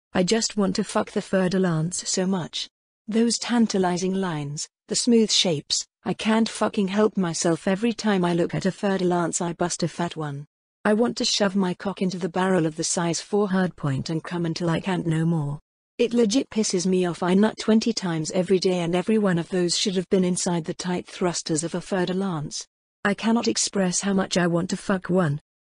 I just want to fuck the Fer-de-Lance so much. Those tantalizing lines, the smooth shapes, I can't fucking help myself. Every time I look at a Fer-de-Lance I bust a fat one. I want to shove my cock into the barrel of the size 4 hardpoint and come until I can't no more. It legit pisses me off. I nut 20 times every day and every one of those should have been inside the tight thrusters of a Fer-de-Lance. I cannot express how much I want to fuck one.